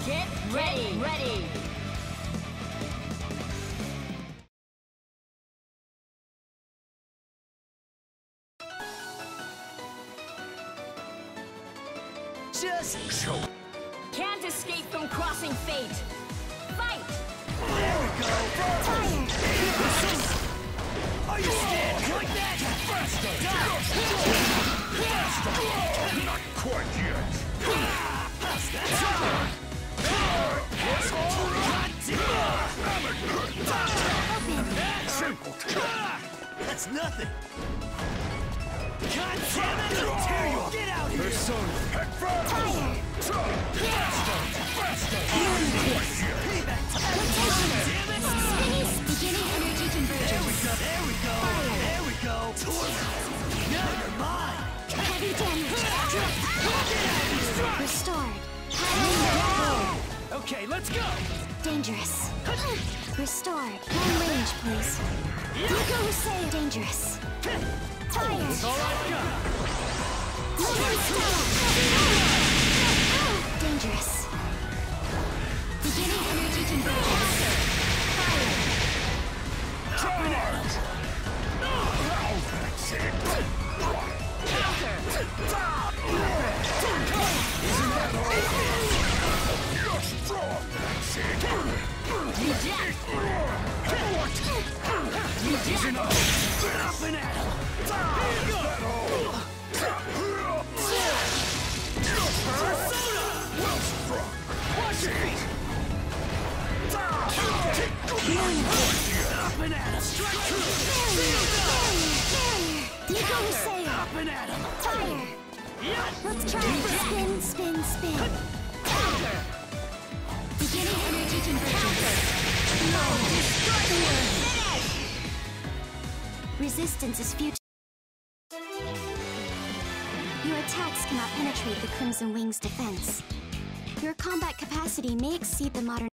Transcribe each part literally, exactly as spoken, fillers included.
Get ready! Get ready! Just show. Can't escape from crossing fate. Fight! There we go. Fire. Are you scared like that? Faster. Faster. Not quite yet. That's right. Simple. That's nothing. God damn it! I'll tear you up! Get out here! Persona! Fire! Faster! Faster! Payback time! Damn it! Spinning, beginning energy convergence. There we go! There we go! There we go! Now you're mine! Heavy damage. Restored. Okay, let's go! Dangerous. Restored. Long range, please. Nico Hussein. Dangerous. Fire. That's all I've got! Dangerous. Beginning energy convergence. Fire. Charge! Oh, that's it! Counter. Isn't that all? You're strong! That's it! Reject. Reject! Isn't all? Up and at him! Here you go! Persona! Well struck! Watch your feet! Up and at him! Strike true! Nico Hussein. Up and at him! Fire. Let's try it. Spin, spin, spin. Counter. Beginning energy convergence. No. Finish. Resistance is futile. Your attacks cannot penetrate the Crimson Wing's defense. Your combat capacity may exceed the modern.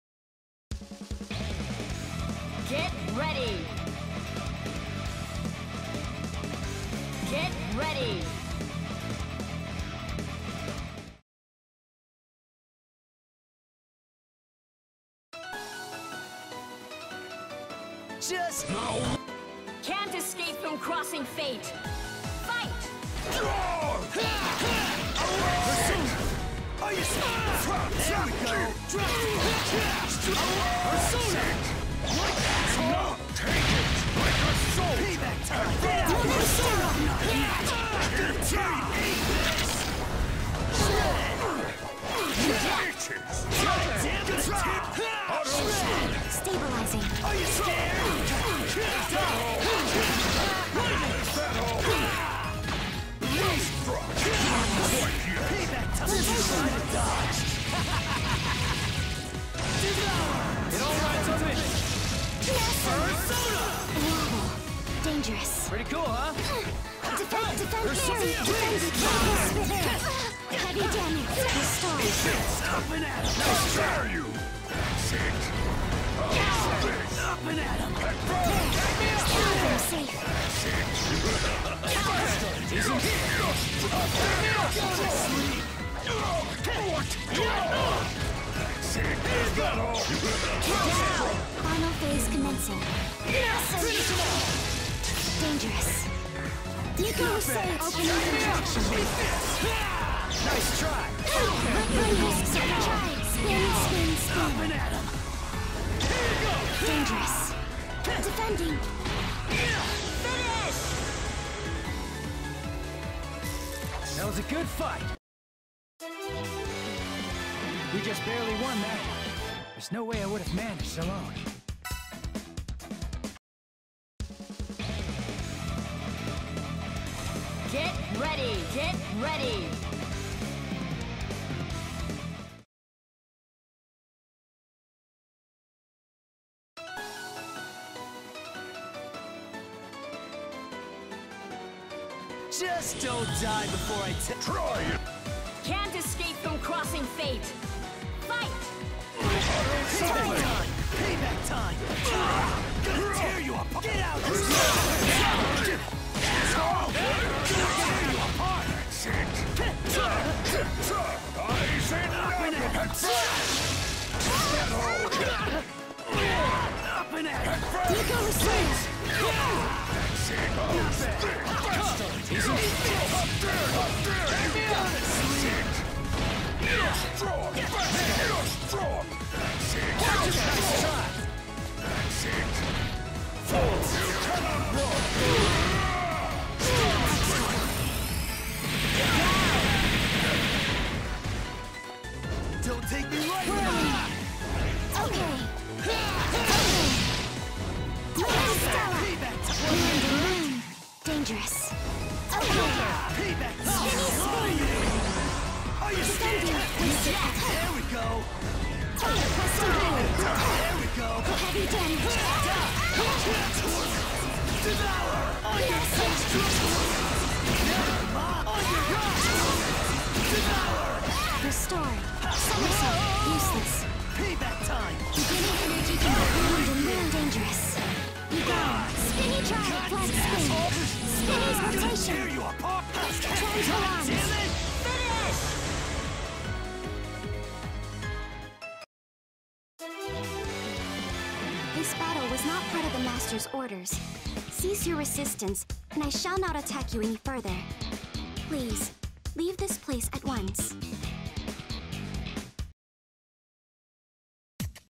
Get ready! Get ready! Just no! Can't escape from crossing fate. Fight! Are you smart? There we go! Persona! Like that! No! Take it! Like a soul! Payback time! Get out! Persona! Gonna tear you! Eat this! Bitches! Damn it! Shred! Stabilizing. Are you scared? Payback time! It all rides on me! Persona! Wow. Dangerous. Pretty cool, huh? Defend, defend, parry, defend, heavy damage. Restore. Up and at him! How dare you! That's it! Up and at him! Counter, safe. That's it! Isn't he? That's it! Is that all? Final phase commencing. Dangerous. Nico Hussein opening contraction. Nice try! Rippling risks of try. Spin, spin, spin. Up and at him! Here you go! Dangerous. Defending. Finish! That was a good fight! We just barely won that. There's no way I would have managed alone. Get ready, get ready. Just don't die before I t- Try it! Can't escape from crossing fate. Fight! Payback time! Payback time! Gonna tear you apart! Get out! Gonna tear you apart! That's it! Eyes and nothing! coming at you! Nico Resist! Easy! Up there! Up there! Give me honestly! You're strong! You're strong! That's it! Watch it! Nice try! That's it! Fools! You cannot run! Don't take me right now! Okay. Okay. Moon Stella! Land and Moon. Dangerous. Okay. Spinny Spin! Are you scared? There we go! Okay, Crest and Blue. There we go! Heavy damage. Devour! On your switch. On your guard! Devour! Restore. Somersault. Useless. Payback time! Beginning energy can be Land and Moon. Dangerous. You go. Spinny Drive. Flat Spin. Spinny's Tear rotation. you apart! Transforms. Damn it! Finish! This battle was not part of the Master's orders. Cease your resistance, and I shall not attack you any further. Please, leave this place at once.